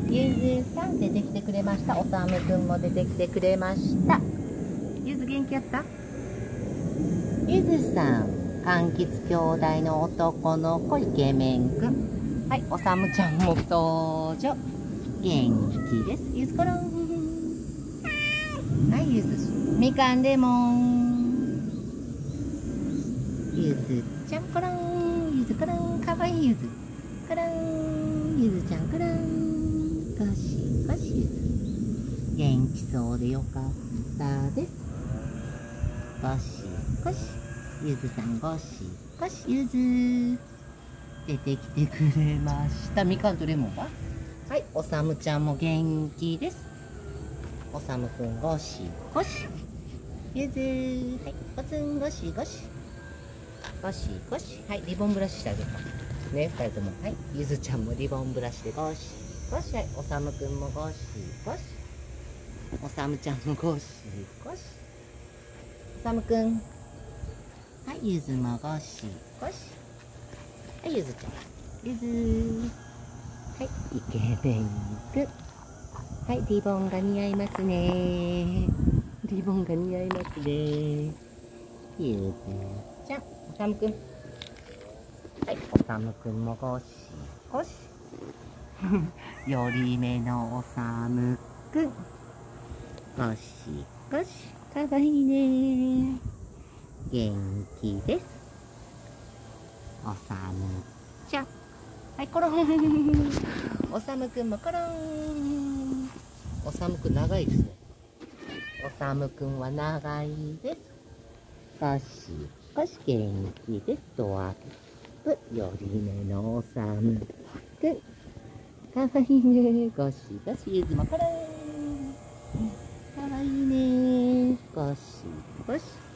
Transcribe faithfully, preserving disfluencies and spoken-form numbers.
ゆずさん出てきてくれました。おさむくんも出てきてくれました。ゆず元気やった？ゆずさん、柑橘兄弟の男の子イケメンくん。はい、おさむちゃんも登場。元気です。ゆずころん。はい、ゆず。みかんレモン。ゆずちゃんころん。ゆずころん。かわいいゆず。ころん。ゆずちゃんころん。ゴシゴシゆず。元気そうでよかったです。ゴシゴシ。ゆずさんゴシゴシ。ゆず。出てきてくれました。みかんとレモンは？はい、おさむちゃんも元気です。おさむくんゴシゴシ。ゆず。はい、おつんゴシゴシ。ゴシゴシ。はい、リボンブラシしてあげた。ね、ふたりとも。はい、ゆずちゃんもリボンブラシでゴシゴシ。はい、おさむくんもゴシゴシ。おさむちゃんもゴシゴシ。おさむくん。はい、ゆずもゴシゴシ。はい、ゆずちゃん。ゆず。はい、イケメンくん。はい、リボンが似合いますね。リボンが似合いますね。ゆずちゃん。おさむくん。はい、おさむくんもゴシゴシ。より目のおさむくん。ゴシゴシ。かわいいね。元気です。おさむちゃん。はい、コロン。おさむくんもコロン。おさむくん長いですね。おさむくんは長いです。ゴシゴシ元気です。ドアップ。より目のおさむくん。かわいいね。ゴシゴシ。ゆずもコロン。かわいいね。ゴシゴシ。